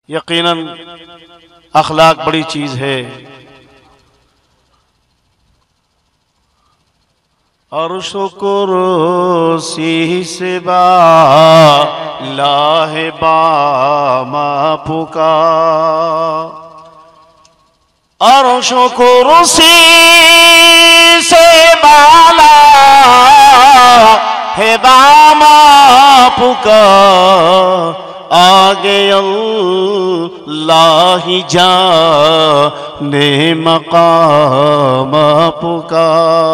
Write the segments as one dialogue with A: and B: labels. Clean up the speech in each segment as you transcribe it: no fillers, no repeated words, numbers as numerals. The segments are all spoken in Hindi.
A: यकीनन अखलाक बड़ी चीज है और शुक्र सी से बा लाहे बामा पुका और शुक्र सी से बाला है बामा पुका आगे अल्लाह ही जाने मकाम पुका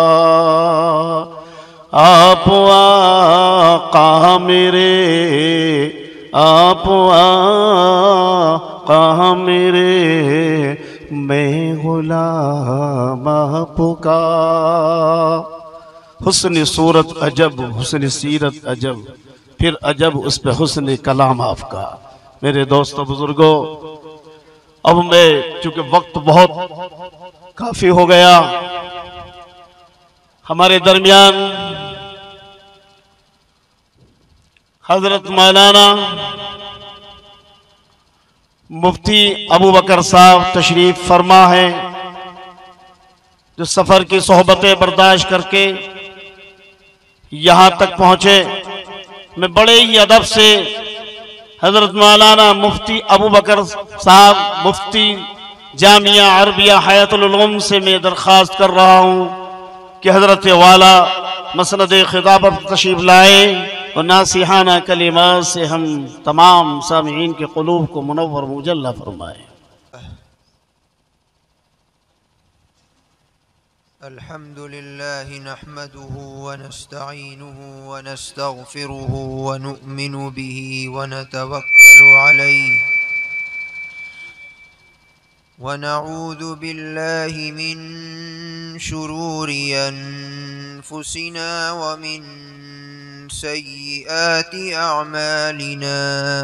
A: आप आका मेरे आप आका मेरे मैं गुलाम पुका। हुस्न सूरत अजब हुस्न सीरत अजब फिर अजब उस पे हुस्न कलाम आपका। मेरे दोस्तों बुजुर्गों, अब मैं चूंकि वक्त बहुत काफी हो गया, हमारे दरमियान हजरत मौलाना मुफ्ती अबू बकर साहब तशरीफ फरमा है, जो सफर की सोहबतें बर्दाश्त करके यहां तक पहुंचे। मैं बड़े ही अदब से हजरत मौलाना मुफ्ती अबू बकर साहब मुफ्ती जामिया अरबिया हयातुल उलूम से मैं दरख्वास्त कर रहा हूं कि हजरत वाला मसनद खिताबत तशरीफ लाए और नासिहाना कलिमात से हम तमाम सामीईन के क़ुलूब को मुनव्वर मुजल्ला फरमाए।
B: अल्हम्दुलिल्लाह नहमदुहु व नस्तईनुहु व नस्तगफिरुहु व नु'मिनु बिही व नतवक्कलु अलैहि व नऊज़ु बिल्लाहि मिन शुरूरि अनफुसिना व मिन सय्यिआति अअमालिना।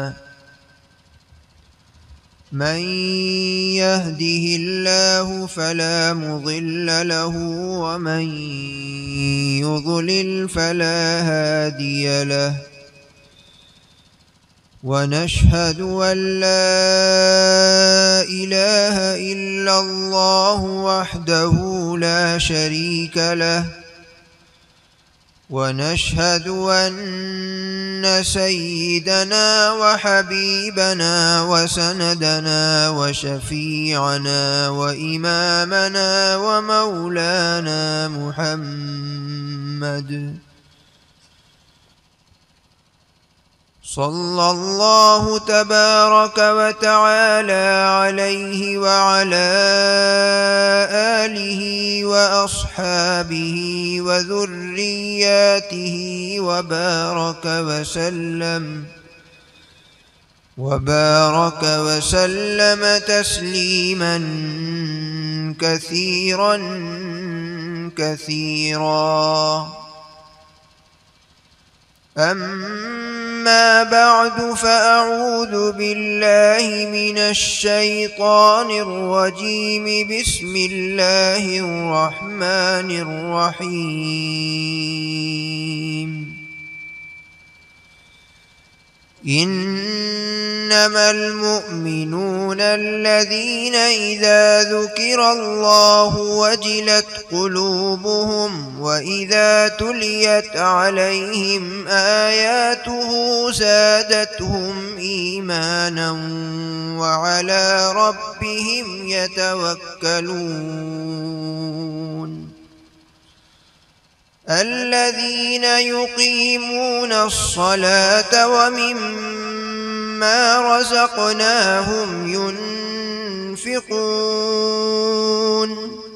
B: मन यहदिहिल्लाहु फला मुदिल्ल लहु व मन युद्लिल फला हादिय लहु व नशहदु अन ला इलाहा इल्लल्लाहु वहदहु ला शरीक लहु व नशहदु अन्न सय्यिदना व हबीबना व सनदना व शफीअना व इमामना व मौलाना मुहम्मद सल्लल्लाहु तबारक व तआला अलैहि व अला आलिहि व अस्हाबिहि व ज़ुर्रिय्यतिहि व बारक व सल्लम तस्लीमन कसीरन कसीरा। अम्मा बअदु फ़अऊज़ु बिल्लाहि मिनश शैतानिर रजीम। बिस्मिल्लाहिर रहमानिर रहीम। इन्नमल मुअमिनूना अल्लज़ीना इज़ा ज़ुकिरल्लाहु वजिलत क़ुलूबुहुम व इज़ा तुलियत अलैहिम आयातुहु ज़ादतहुम ईमानन व अला रब्बिहिम यतवक्कलून। الذين يقيمون الصلاة ومما رزقناهم ينفقون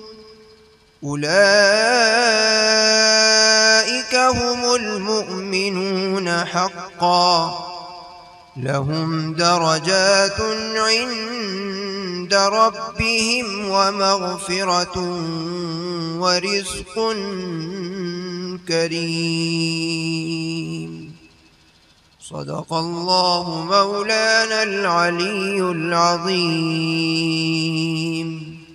B: أولئك هم المؤمنون حقا لهم درجات عند ربهم ومغفرة ورزق كريم. صدق الله مولانا العلي العظيم.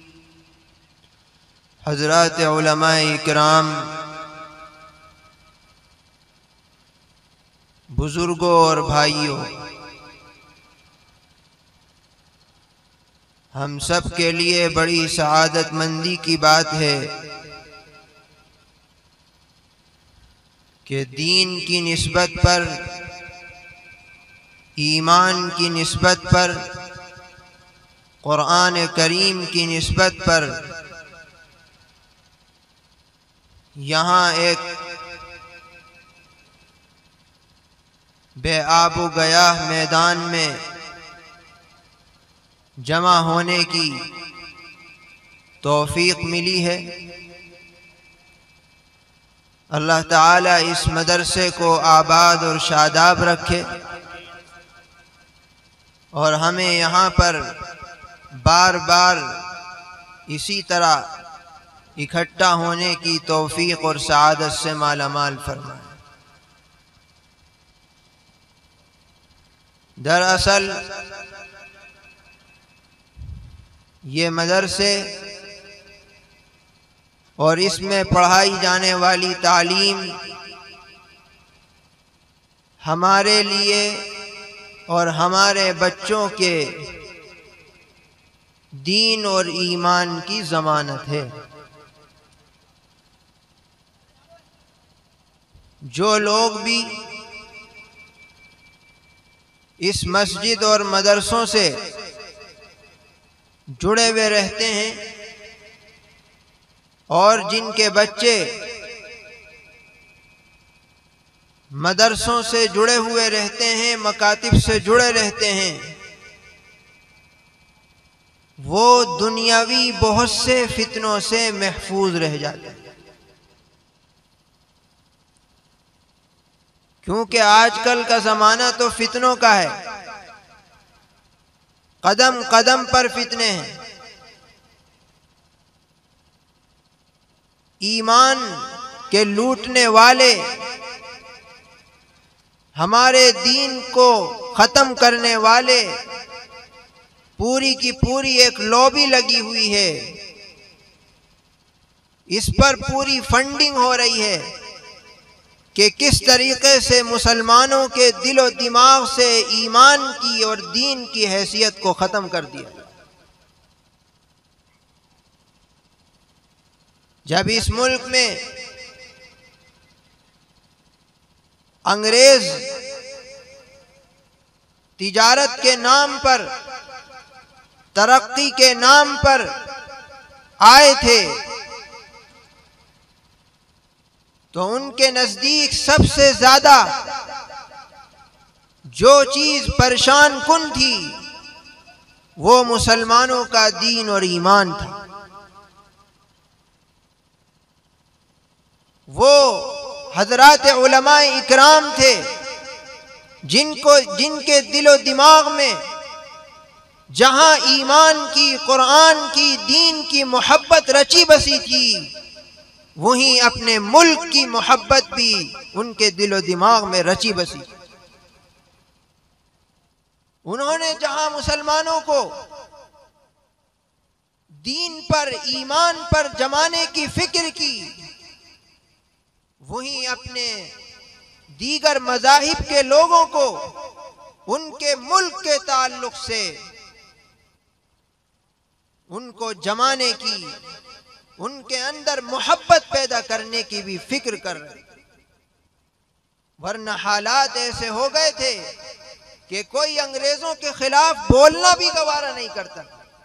B: हज़रात उलमाए इकराम, बुजुर्गों और भाइयों, हम सब के लिए बड़ी सआदतमंदी की बात है कि दीन की निस्बत पर, ईमान की निस्बत पर, कुरान करीम की निस्बत पर यहाँ एक बेआबो गया मैदान में जमा होने की तौफीक मिली है। अल्लाह ताला इस मदरसे को आबाद और शादाब रखे और हमें यहाँ पर बार बार इसी तरह इकट्ठा होने की तौफीक और सआदत से मालामाल फरमाए। दरअसल ये मदरसे और इसमें पढ़ाई जाने वाली तालीम हमारे लिए और हमारे बच्चों के दीन और ईमान की ज़मानत है। जो लोग भी इस मस्जिद और मदरसों से जुड़े हुए रहते हैं और जिनके बच्चे मदरसों से जुड़े हुए रहते हैं, मकातिब से जुड़े रहते हैं, वो दुनियावी बहुत से फितनों से महफूज रह जाते हैं। क्योंकि आजकल का ज़माना तो फितनों का है, कदम कदम पर फितने हैं। ईमान के लूटने वाले, हमारे दीन को ख़त्म करने वाले, पूरी की पूरी एक लॉबी लगी हुई है। इस पर पूरी फंडिंग हो रही है कि किस तरीके से मुसलमानों के दिलो दिमाग से ईमान की और दीन की हैसियत को ख़त्म कर दिया। जब इस मुल्क में अंग्रेज तिजारत के नाम पर, तरक्की के नाम पर आए थे, तो उनके नजदीक सबसे ज्यादा जो चीज परेशान कुन थी वो मुसलमानों का दीन और ईमान था। वो हजरात उलमा इकराम थे जिनके दिलो दिमाग में जहां ईमान की, कुरान की, दीन की मोहब्बत रची बसी थी, वहीं अपने मुल्क की मोहब्बत भी उनके दिलो दिमाग में रची बसी। उन्होंने जहां मुसलमानों को दीन पर, ईमान पर जमाने की फिक्र की, वहीं अपने दीगर मज़ाहिब के लोगों को उनके मुल्क के ताल्लुक से उनको जमाने की, उनके अंदर मोहब्बत पैदा करने की भी फिक्र कर रहे। वरना हालात ऐसे हो गए थे कि कोई अंग्रेजों के खिलाफ बोलना भी गवारा नहीं करता,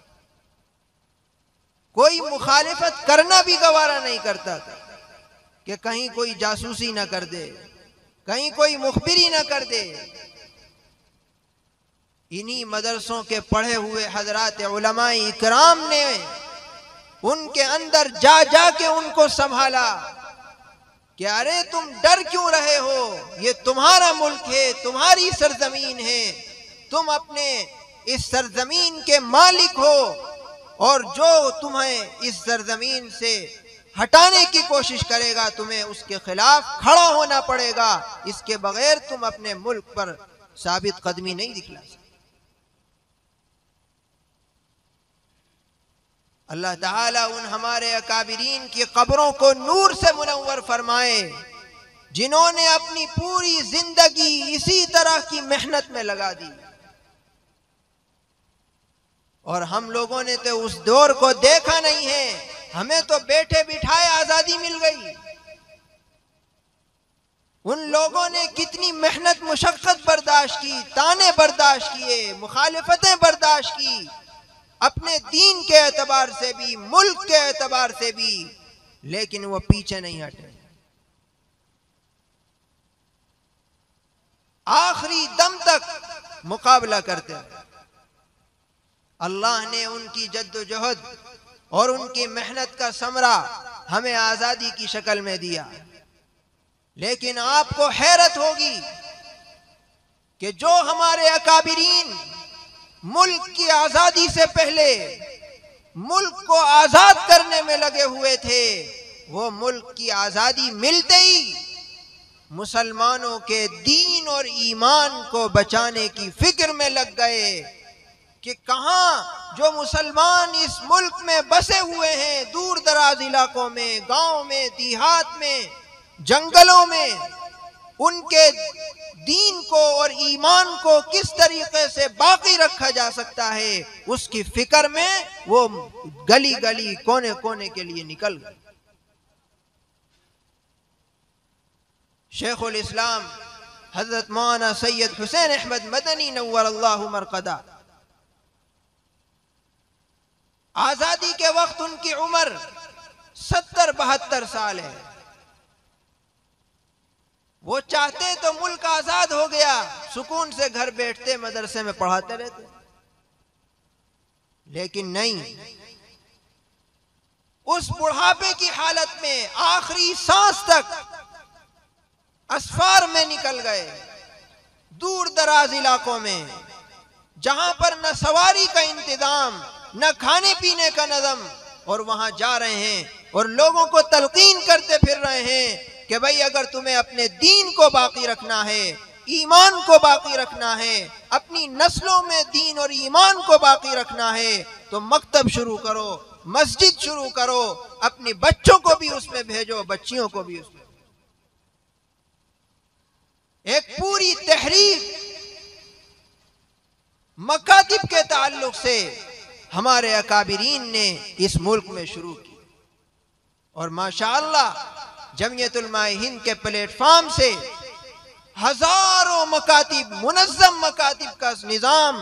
B: कोई मुखालिफत करना भी गवारा नहीं करता था कि कहीं कोई जासूसी ना कर दे, कहीं कोई मुखबिरी ना कर दे। इन्हीं मदरसों के पढ़े हुए हजरात उलमा इकराम ने उनके अंदर जा जा के उनको संभाला कि अरे तुम डर क्यों रहे हो, ये तुम्हारा मुल्क है, तुम्हारी सरजमीन है, तुम अपने इस सरजमीन के मालिक हो और जो तुम्हें इस सरजमीन से हटाने की कोशिश करेगा तुम्हें उसके खिलाफ खड़ा होना पड़ेगा, इसके बगैर तुम अपने मुल्क पर साबित कदमी नहीं दिखला सकते। अल्लाह ताला उन हमारे अकाबिरीन की कब्रों को नूर से मुनव्वर फरमाए जिन्होंने अपनी पूरी जिंदगी इसी तरह की मेहनत में लगा दी और हम लोगों ने तो उस दौर को देखा नहीं है, हमें तो बैठे बिठाए आजादी मिल गई। उन लोगों ने कितनी मेहनत मुशक्कत बर्दाश्त की, ताने बर्दाश्त किए, मुखालिफतें बर्दाश्त की, अपने दीन के एतबार से भी, मुल्क के एतबार से भी, लेकिन वो पीछे नहीं हटे। आखिरी दम तक मुकाबला करते रहे। अल्लाह ने उनकी जद्दोजहद और उनकी मेहनत का समरा हमें आजादी की शक्ल में दिया। लेकिन आपको हैरत होगी कि जो हमारे अकाबिरीन मुल्क की आजादी से पहले मुल्क को आजाद करने में लगे हुए थे, वो मुल्क की आजादी मिलते ही मुसलमानों के दीन और ईमान को बचाने की फिक्र में लग गए कि कहां जो मुसलमान इस मुल्क में बसे हुए हैं, दूर दराज इलाकों में, गांव में, देहात में, जंगलों में, उनके दीन को और ईमान को किस तरीके से बाकी रखा जा सकता है, उसकी फिक्र में वो गली गली कोने कोने के लिए निकल गए। शेखुल इस्लाम हजरत मौलाना सैयद हुसैन अहमद मदनी नव्वरल्लाहु मरकदा, आजादी के वक्त उनकी उम्र 70-72 साल है। वो चाहते तो मुल्क आजाद हो गया, सुकून से घर बैठते, मदरसे में पढ़ाते रहते, लेकिन नहीं। उस बुढ़ापे की हालत में आखिरी सांस तक असफार में निकल गए, दूर दराज इलाकों में, जहां पर न सवारी का इंतजाम, न खाने पीने का नज़म, और वहां जा रहे हैं और लोगों को तलकीन करते फिर रहे हैं कि भाई अगर तुम्हें अपने दीन को बाकी रखना है, ईमान को बाकी रखना है, अपनी नस्लों में दीन और ईमान को बाकी रखना है, तो मकतब शुरू करो, मस्जिद शुरू करो, अपने बच्चों को भी उसमें भेजो, बच्चियों को भी उसमें। एक पूरी तहरीक मकातिब के ताल्लुक से हमारे अकाबिरीन ने इस मुल्क में शुरू की, और माशाअल्लाह जमियत उलमाए हिंद के प्लेटफॉर्म से हजारों मकातिब, मुनज़्ज़म मकातिब का निजाम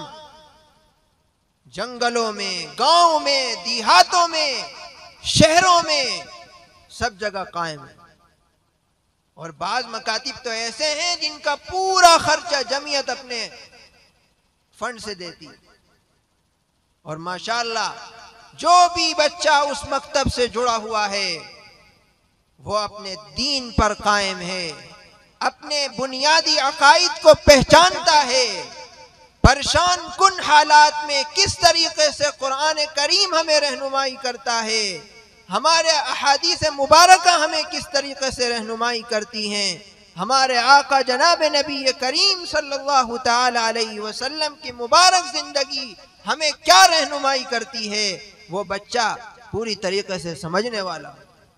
B: जंगलों में, गांव में, देहातों में, शहरों में, सब जगह कायम है। और बाज मकातिब तो ऐसे हैं जिनका पूरा खर्चा जमियत अपने फंड से देती है। और माशाअल्लाह जो भी बच्चा उस मकतब से जुड़ा हुआ है वो अपने दीन पर कायम है, अपने बुनियादी अकायद को पहचानता है। परेशान कुन हालात में किस तरीके से कुरान करीम हमें रहनुमाई करता है, हमारे अहादीस मुबारक हमें किस तरीके से रहनुमाई करती हैं, हमारे आका जनाब नबी करीम सल्लल्लाहु ताला अलैहि वसल्लम की मुबारक जिंदगी हमें क्या रहनुमाई करती है, वो बच्चा पूरी तरीके से समझने वाला।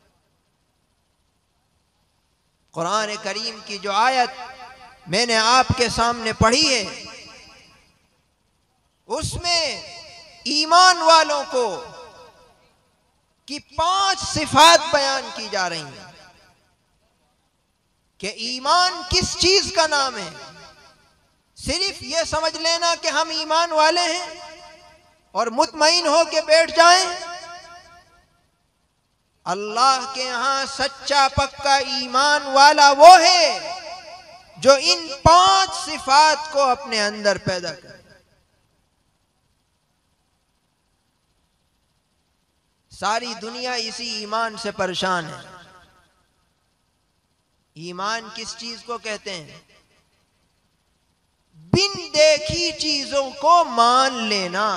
B: कुरान करीम की जो आयत मैंने आपके सामने पढ़ी है, उसमें ईमान वालों को की 5 सिफात बयान की जा रही हैं कि ईमान किस चीज का नाम है। सिर्फ ये समझ लेना कि हम ईमान वाले हैं और मुतमईन हो के बैठ जाएं। अल्लाह के यहां सच्चा पक्का ईमान वाला वो है जो इन 5 सिफात को अपने अंदर पैदा करे। सारी दुनिया इसी ईमान से परेशान है। ईमान किस चीज को कहते हैं? बिन देखी चीजों को मान लेना।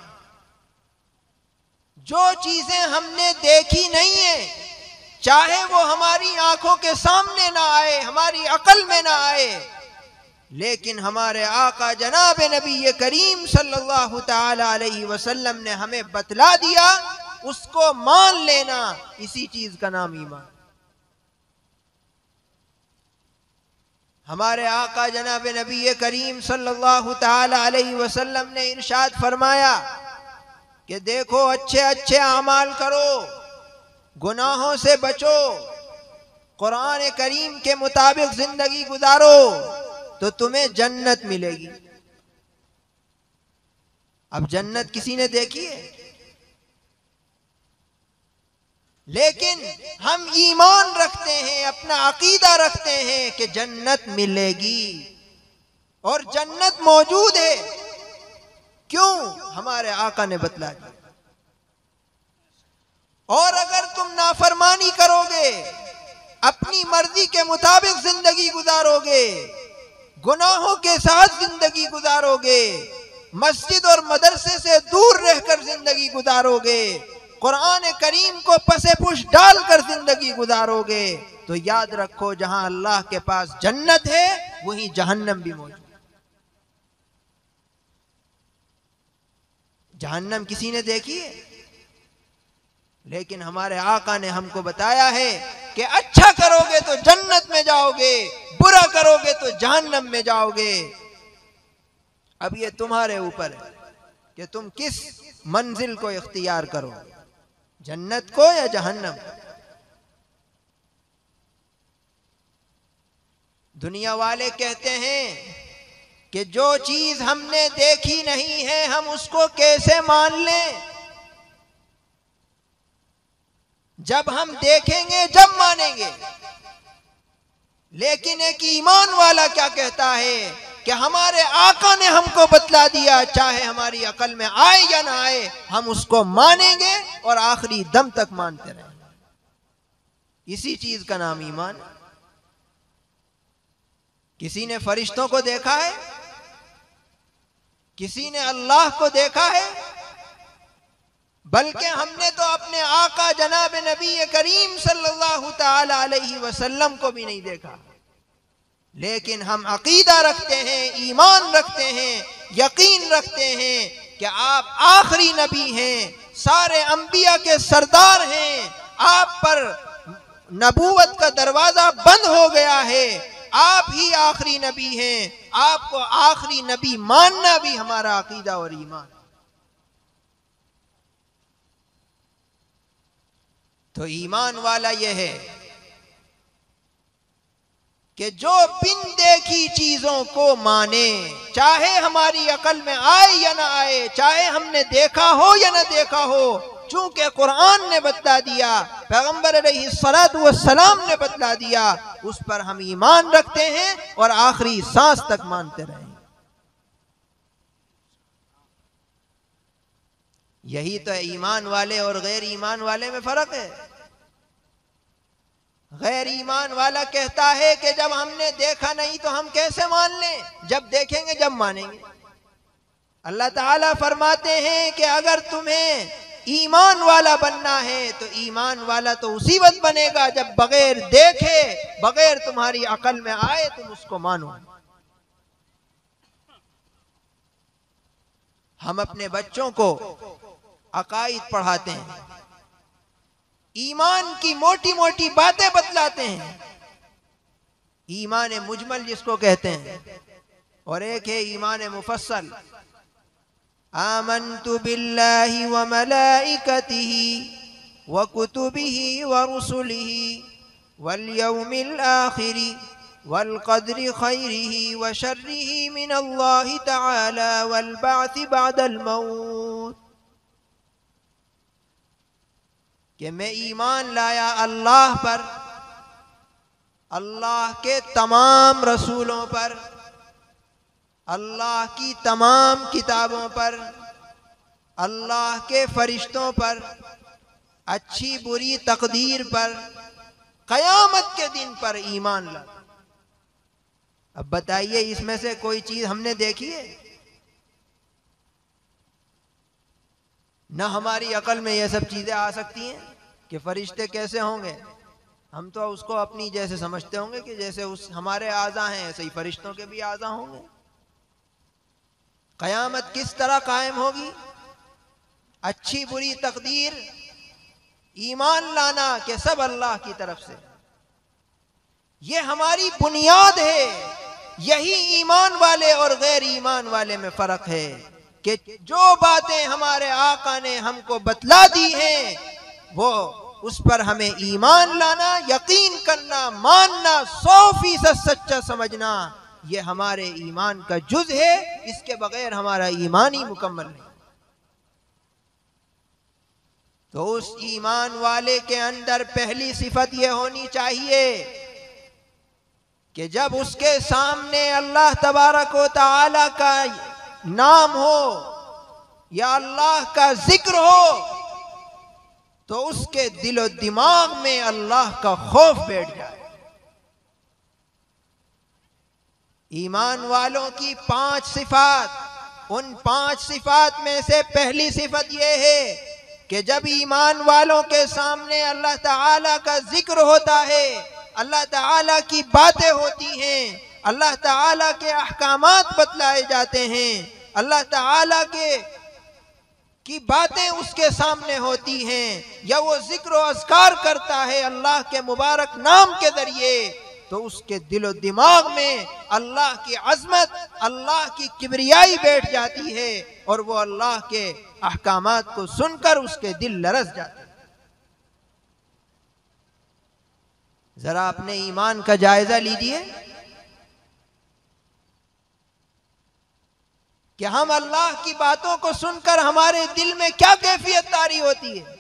B: जो चीजें हमने देखी नहीं है, चाहे वो हमारी आंखों के सामने ना आए, हमारी अकल में ना आए, लेकिन हमारे आका जनाब नबी करीम सल्लल्लाहु ताला अलैहि वसल्लम ने हमें बतला दिया, उसको मान लेना, इसी चीज का नाम ईमान। हमारे आका जनाब नबी करीम सल्लल्लाहु ताला अलैहि वसल्लम ने इरशाद फरमाया कि देखो अच्छे अच्छे अमाल करो, गुनाहों से बचो, कुरान करीम के मुताबिक जिंदगी गुजारो तो तुम्हें जन्नत मिलेगी। अब जन्नत किसी ने देखी है? लेकिन हम ईमान रखते हैं, अपना अकीदा रखते हैं कि जन्नत मिलेगी और जन्नत मौजूद है। क्यों? हमारे आका ने बतला दिया। और अगर तुम नाफरमानी करोगे, अपनी मर्जी के मुताबिक जिंदगी गुजारोगे, गुनाहों के साथ जिंदगी गुजारोगे, मस्जिद और मदरसे से दूर रहकर जिंदगी गुजारोगे, कुरान करीम को पसे-पुश डालकर जिंदगी गुजारोगे, तो याद रखो जहां अल्लाह के पास जन्नत है वहीं जहन्नम भी मौजूद। जहन्नम किसी ने देखी है? लेकिन हमारे आका ने हमको बताया है कि अच्छा करोगे तो जन्नत में जाओगे, बुरा करोगे तो जहन्नम में जाओगे। अब ये तुम्हारे ऊपर है कि तुम किस मंजिल को इख्तियार करो, जन्नत को या जहन्नम। दुनिया वाले कहते हैं कि जो चीज हमने देखी नहीं है हम उसको कैसे मान लें? जब हम देखेंगे जब मानेंगे। लेकिन एक ईमान वाला क्या कहता है कि हमारे आका ने हमको बतला दिया, चाहे हमारी अकल में आए या ना आए, हम उसको मानेंगे और आखिरी दम तक मानते रहेंगे। इसी चीज का नाम ईमान है। किसी ने फरिश्तों को देखा है? किसी ने अल्लाह को देखा है? बल्कि हमने तो अपने आका जनाब नबी करीम सल्लल्लाहु ताला अलैहि वसल्लम को भी नहीं देखा। लेकिन हम अकीदा रखते हैं, ईमान रखते हैं, यकीन रखते हैं कि आप आखिरी नबी हैं, सारे अंबिया के सरदार हैं, आप पर नबूवत का दरवाजा बंद हो गया है, आप ही आखिरी नबी हैं। आपको आखिरी नबी मानना भी हमारा अकीदा और ईमान। तो ईमान वाला यह है कि जो बिन देखी चीजों को माने, चाहे हमारी अकल में आए या ना आए, चाहे हमने देखा हो या ना देखा हो, चूंकि कुरान ने बतला दिया, पैगंबर अलैहिस्सलातु वस्सलाम ने बतला दिया, उस पर हम ईमान रखते हैं और आखिरी सांस तक मानते रहेंगे। यही तो ईमान वाले और गैर ईमान वाले में फर्क है। गैर ईमान वाला कहता है कि जब हमने देखा नहीं तो हम कैसे मान लें, जब देखेंगे जब मानेंगे। अल्लाह ताला फरमाते हैं कि अगर तुम्हें ईमान वाला बनना है तो ईमान वाला तो उसी वक्त बनेगा जब बगैर देखे, बगैर तुम्हारी अकल में आए तुम उसको मानो। हम अपने बच्चों को अकाईद पढ़ाते हैं, ईमान की मोटी मोटी बातें बतलाते हैं, ईमान मुजमल जिसको कहते हैं, और एक है ईमान मुफस्सल। आमन्तु बिल्लाहि व मलाइकतिही व कुतुबिही व रुसुलिही वल यौमिल आखिरि वल क़द्रि खैरिही व शर्रिही मिनल्लाहि तआला वल बअथि बअदल मौत। कि मैं ईमान लाया अल्लाह पर, अल्लाह के तमाम रसूलों पर, अल्लाह की तमाम किताबों पर, अल्लाह के फरिश्तों पर, अच्छी बुरी तकदीर पर, कयामत के दिन पर ईमान ला। अब बताइए इसमें से कोई चीज हमने देखी है? न हमारी अकल में यह सब चीजें आ सकती हैं कि फरिश्ते कैसे होंगे। हम तो उसको अपनी जैसे समझते होंगे कि जैसे उस हमारे आज़ा हैं ऐसे ही फरिश्तों के भी आज़ा होंगे। कयामत किस तरह कायम होगी, अच्छी बुरी तकदीर, ईमान लाना कि सब अल्लाह की तरफ से, ये हमारी बुनियाद है। यही ईमान वाले और गैर ईमान वाले में फर्क है। कि जो बातें हमारे आका ने हमको बतला दी हैं वो उस पर हमें ईमान लाना, यकीन करना, मानना, 100% सच्चा समझना, ये हमारे ईमान का जुज है। इसके बगैर हमारा ईमान ही मुकम्मल नहीं। तो उस ईमान वाले के अंदर पहली सिफत यह होनी चाहिए कि जब उसके सामने अल्लाह तबारक व तआला का नाम हो या अल्लाह का जिक्र हो तो उसके दिलो दिमाग में अल्लाह का खौफ बैठ जाए। ईमान वालों की 5 सिफात, उन 5 सिफात में से पहली सिफत यह है कि जब ईमान वालों के सामने अल्लाह ताला का जिक्र होता है, अल्लाह ताला की बातें होती हैं, अल्लाह ताला के अहकामात बतलाए जाते हैं, अल्लाह ताला की बातें उसके सामने होती हैं, या वो जिक्र और अज़कार करता है अल्लाह के मुबारक नाम के जरिए, तो उसके दिलो दिमाग में अल्लाह की अजमत, अल्लाह की किबरियाई बैठ जाती है और वो अल्लाह के अहकामात को सुनकर उसके दिल लरस जाते हैं। जरा अपने ईमान का जायजा लीजिए कि हम अल्लाह की बातों को सुनकर हमारे दिल में क्या कैफियत तारी होती है,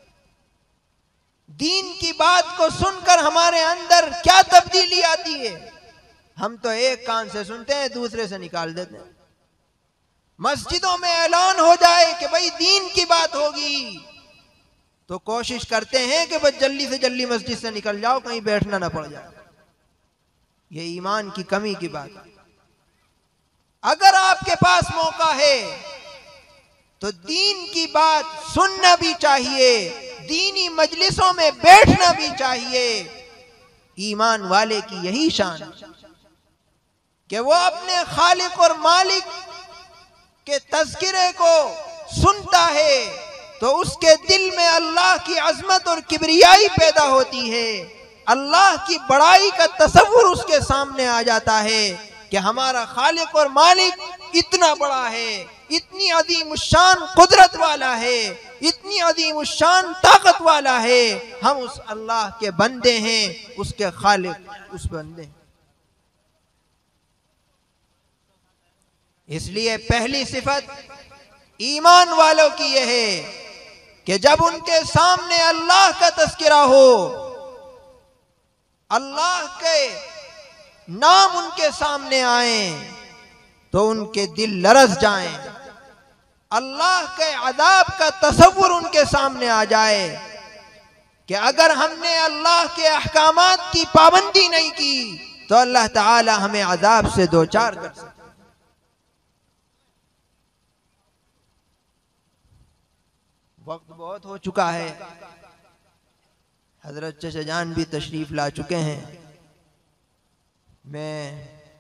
B: दीन की बात को सुनकर हमारे अंदर क्या तब्दीली आती है। हम तो एक कान से सुनते हैं, दूसरे से निकाल देते हैं। मस्जिदों में ऐलान हो जाए कि भाई दीन की बात होगी तो कोशिश करते हैं कि बस जल्दी से जल्दी मस्जिद से निकल जाओ, कहीं बैठना ना पड़ जाए। ये ईमान की कमी की बात है। अगर आपके पास मौका है तो दीन की बात सुनना भी चाहिए, दीनी मजलिसों में बैठना भी चाहिए। ईमान वाले की यही शान है कि वो अपने खालिक और मालिक के तज़किरे को सुनता है तो उसके दिल में अल्लाह की अजमत और किबरियाई पैदा होती है, अल्लाह की बड़ाई का तसव्वुर उसके सामने आ जाता है कि हमारा खालिक और मालिक इतना बड़ा है, इतनी अजीम शान कुदरत वाला है, इतनी अजीम शान ताकत वाला है। हम उस अल्लाह के बंदे हैं, उसके खालिक उस बंदे हैं। इसलिए पहली सिफत ईमान वालों की यह है कि जब उनके सामने अल्लाह का तज़किरा हो, अल्लाह के नाम उनके सामने आए तो उनके दिल लरस जाएं, अल्लाह के अज़ाब का तसव्वुर उनके सामने आ जाए कि अगर हमने अल्लाह के अहकामात की पाबंदी नहीं की तो अल्लाह ताला हमें अज़ाब से दो चार कर सकता। वक्त बहुत हो चुका है, हजरत चचा जान भी तशरीफ ला चुके हैं। मैं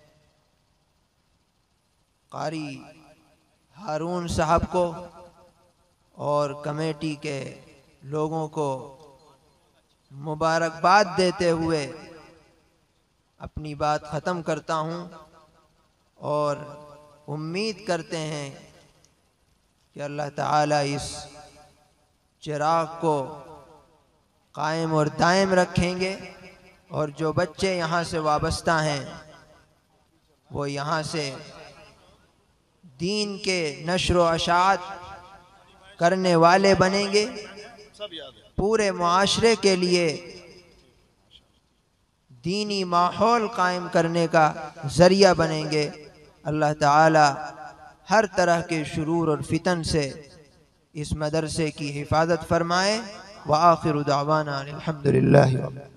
B: कारी हारून साहब को और कमेटी के लोगों को मुबारकबाद देते हुए अपनी बात ख़त्म करता हूँ और उम्मीद करते हैं कि अल्लाह ताला इस चिराग को कायम और दायम रखेंगे और जो बच्चे यहाँ से वाबस्ता हैं वो यहाँ से दीन के नश्र व अशात करने वाले बनेंगे, पूरे मुआशरे के लिए दीनी माहौल कायम करने का ज़रिया बनेंगे। अल्लाह ताला हर तरह के शुरूर और फितन से इस मदरसे की हिफाजत फरमाए। व आखिरु दावाना अल्हम्दुलिल्लाहि।